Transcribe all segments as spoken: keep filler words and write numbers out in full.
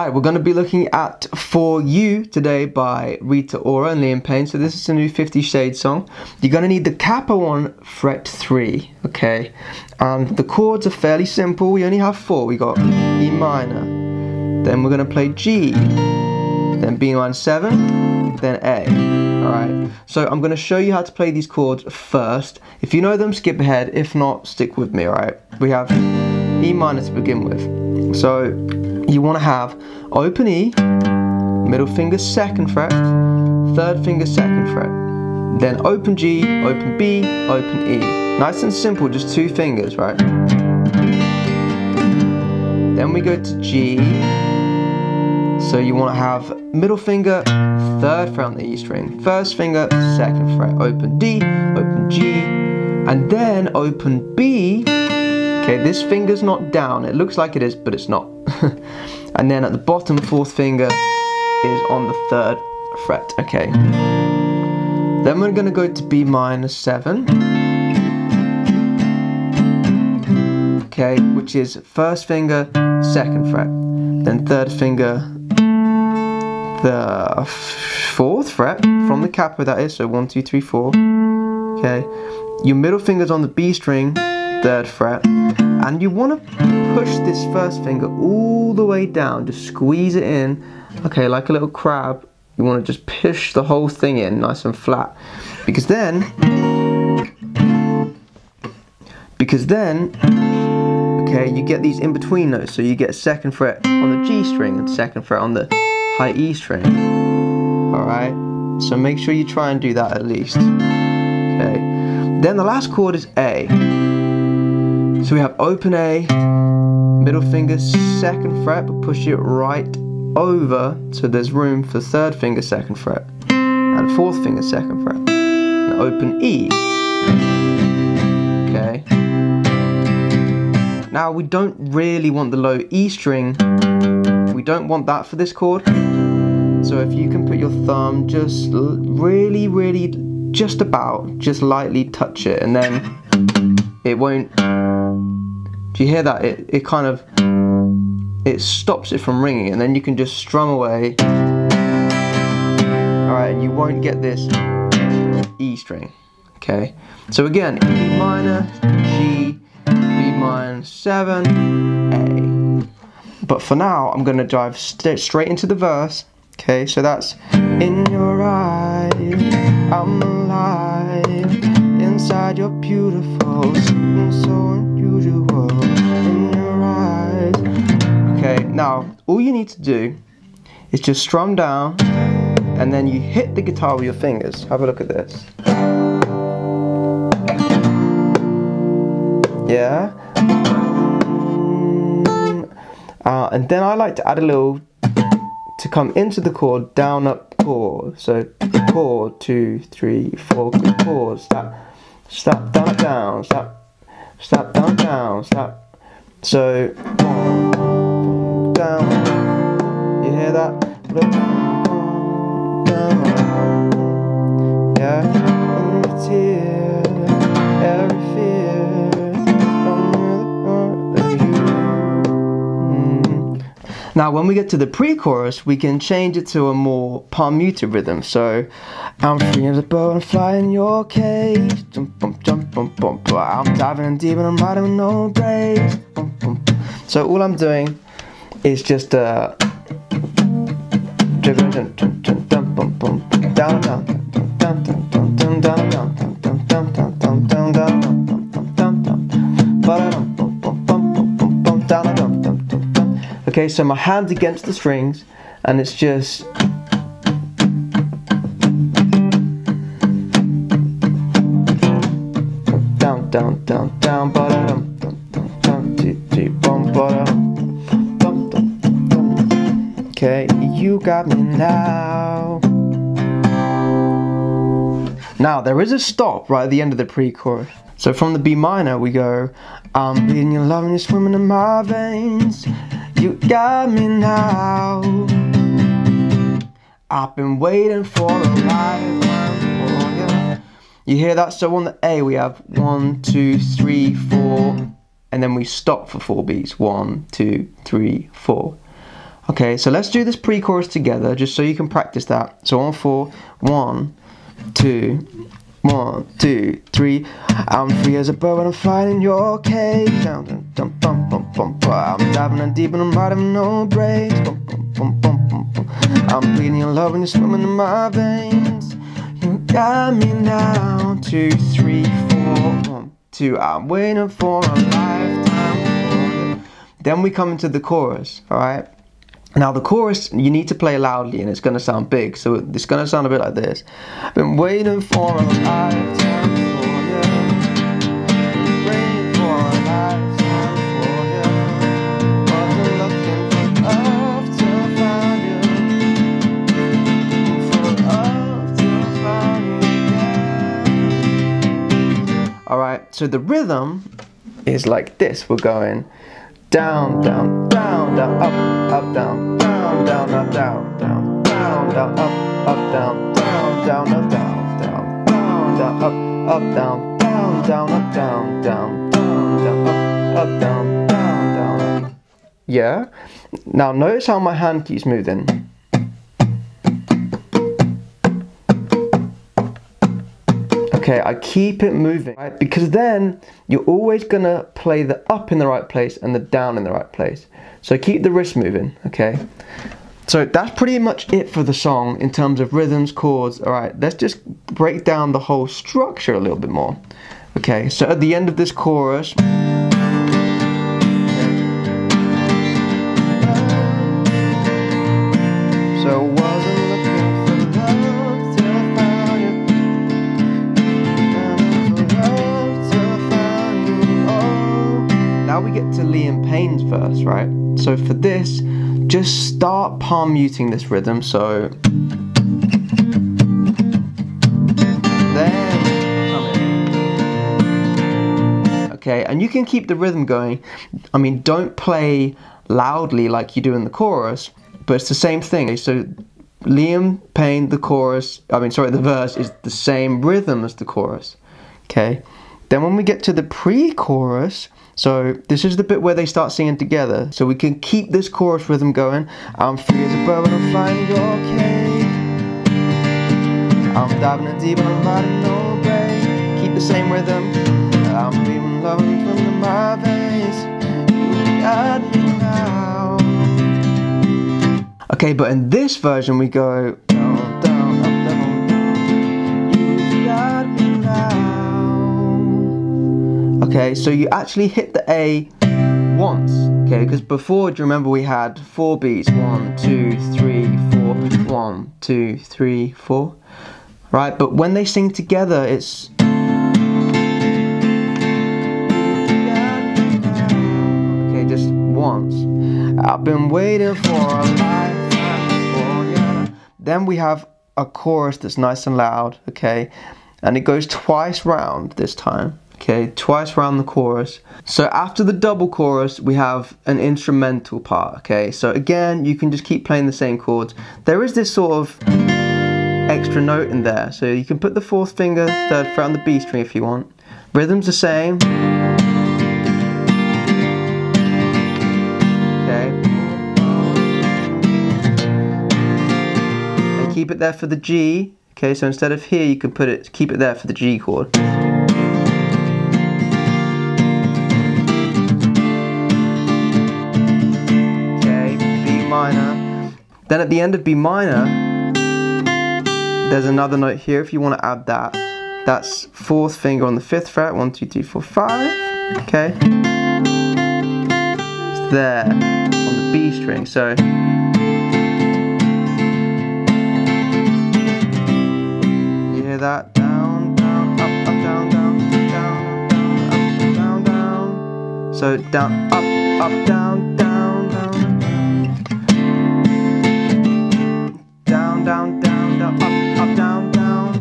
Alright, we're going to be looking at For You today by Rita Ora and Liam Payne. So this is a new Fifty Shades song. You're going to need the Capo on fret three, okay? And the chords are fairly simple. We only have four. We got E minor, then we're going to play G, then B minor seven, then A. Alright, so I'm going to show you how to play these chords first. If you know them, skip ahead. If not, stick with me, alright? We have E minor to begin with. So you want to have open E, middle finger second fret, third finger second fret, then open G, open B, open E. Nice and simple, just two fingers, right? Then we go to G. So you want to have middle finger, third fret on the E string, first finger, second fret, open D, open G, and then open B. Okay, this finger's not down. It looks like it is, but it's not. And then at the bottom, fourth finger is on the third fret. Okay. Then we're going to go to B minor seven. Okay, which is first finger, second fret, then third finger, the fourth fret from the capo, that is. So one, two, three, four. Okay. Your middle finger's on the B string, third fret, and you want to push this first finger all the way down, just squeeze it in, okay, like a little crab. You want to just push the whole thing in nice and flat, because then because then okay, you get these in between notes. So you get second fret on the G string and second fret on the high E string. Alright, so make sure you try and do that at least. Okay, then the last chord is A. So we have open A, middle finger second fret, but push it right over so there's room for third finger second fret and fourth finger second fret, and open E. Okay. Now we don't really want the low E string. We don't want that for this chord. So if you can put your thumb just really, really, just about, just lightly touch it, and then it won't. Do you hear that? It, it kind of, it stops it from ringing, and then you can just strum away. Alright, and you won't get this E string. Okay, so again, E minor, G, B minor seven, A. But for now, I'm going to dive st straight into the verse. Okay, so that's in your eyes, I'm alive, inside you're beautiful, something so unusual in your eyes. Okay, now all you need to do is just strum down, and then you hit the guitar with your fingers. Have a look at this. Yeah. Uh, and then I like to add a little to come into the chord, down, up, chord. So chord, two, three, four, chord, stop, stop, down, down, stop, stop, down, down, stop. So down, you hear that? Down, yeah, it's here, every fear, mm. Now when we get to the pre-chorus, we can change it to a more palm muted rhythm. So I'm free as a bird and fly in your cage, jump, bump, jump, bump, bump. I'm diving in deep and I'm riding with no brakes. Bump, bump. So all I'm doing is just uh down, down, down, down, down, down, down, down, down, down, down, down, down, down, down. Okay, so my hand's against the strings, and it's just down, down, down, down, ba-da-dum, dum, dum, dum, dee, dee, bum, ba-da-dum, dum, dum, dum, dum. Okay, you got me now. Now there is a stop right at the end of the pre-chorus. So from the B minor we go, I'm bleeding your love and you're swimming in my veins. You got me now. I've been waiting for a lifetime for you. You hear that? So on the A we have one, two, three, four, and then we stop for four beats. One, two, three, four. Okay, so let's do this pre-chorus together, just so you can practice that. So on four, one, two, one, two, three. I'm free as a bird when I'm flying in your cage. Down, down, down, bum, bum, bum, bum. I'm diving and deep and I'm riding no brakes. Bum, bum, bum, bum, bum, bum. I'm bleeding your love when you're swimming in my veins. You got me now. Two, three, four, one, two. I'm waiting for a lifetime. Then we come into the chorus, alright? Now the chorus, you need to play loudly and it's going to sound big, so it's going to sound a bit like this. Been waiting for a lifetime for you. Been waiting for a lifetime for you. Wasn't looking for love till I found you. For love till I found you, yeah. Alright, so the rhythm is like this. We're going down, down, down, down, up, up, down, down, down, up, down, down, down, down, up, up, down, down, down, up, down, down, down, down, up, up, down, down, down, up, down, down, down, down, up, up, down, down, down, up. Yeah? Now notice how my hand keeps moving. Okay, I keep it moving, right? Because then you're always gonna play the up in the right place and the down in the right place. So keep the wrist moving, okay? So that's pretty much it for the song in terms of rhythms, chords. All right, let's just break down the whole structure a little bit more. Okay, so at the end of this chorus, so wasn't looking for love till I found you. Till I found you. Oh. Now we get to Liam Payne's verse, right? So for this, just start palm muting this rhythm. So then come in. Okay, and you can keep the rhythm going. I mean, don't play loudly like you do in the chorus, but it's the same thing. So Liam Payne, the chorus, I mean, sorry, the verse is the same rhythm as the chorus. Okay, then when we get to the pre-chorus, so this is the bit where they start singing together. So we can keep this chorus rhythm going. I'm free as a bird when I'm flying in your cage. I'm diving in deep and I'm riding no brakes. Keep the same rhythm. I'm breathing love from my veins. You got me now. Okay, but in this version we go down, down, up, down, down. You got me now. Okay, so you actually hit the A once, okay, because before, do you remember we had four beats, one, two, three, four, one, two, three, four, right? But when they sing together, it's okay, just once. I've been waiting for a lifetime for you. Then we have a chorus that's nice and loud, okay, and it goes twice round this time. Okay, twice round the chorus. So after the double chorus, we have an instrumental part, okay? So again, you can just keep playing the same chords. There is this sort of extra note in there. So you can put the fourth finger, third fret on the B string if you want. Rhythm's the same. Okay. And keep it there for the G. Okay, so instead of here, you can put it, keep it there for the G chord. Minor. Then at the end of B minor, there's another note here if you want to add that. That's fourth finger on the fifth fret, one, two, three, four, five. Okay. It's there on the B string. So you hear that? Down, down, up, up, down, down, down, down, up, down, down. So down, up, up, down, down. Down, down, down, up, up, down, down.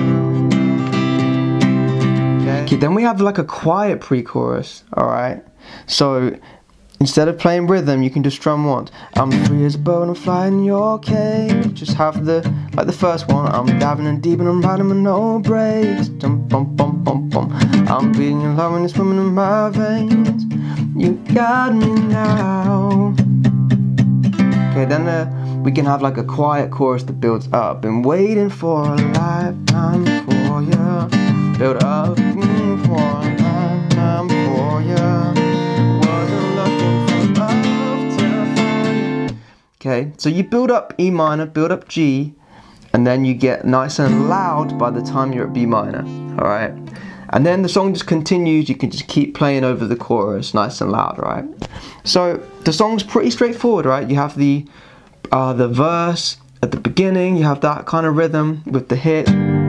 Okay. Okay, then we have like a quiet pre-chorus, alright? So instead of playing rhythm, you can just strum once. I'm free as a bird, I'm flying in your cage. Just have the, like the first one. I'm diving in deep and I'm riding with no brakes. Dum, bum, bum, bum, bum. I'm beating your love and it's swimming in my veins. You got me now. Okay, then uh, we can have like a quiet chorus that builds up. Been waiting for a lifetime for you. Build up mm, for a lifetime for you. Wasn't looking for love to find. Okay, so you build up E minor, build up G, and then you get nice and loud by the time you're at B minor. All right. And then the song just continues. You can just keep playing over the chorus nice and loud, right? So the song's pretty straightforward, right? You have the uh, the verse at the beginning. You have that kind of rhythm with the hit.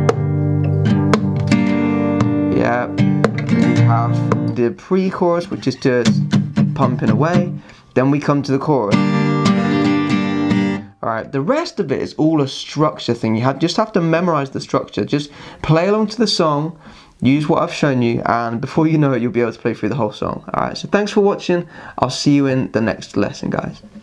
Yeah. You have the pre-chorus, which is just pumping away. Then we come to the chorus. Alright, the rest of it is all a structure thing. You have, just have to memorize the structure. Just play along to the song. Use what I've shown you, and before you know it, you'll be able to play through the whole song. Alright, so thanks for watching. I'll see you in the next lesson, guys.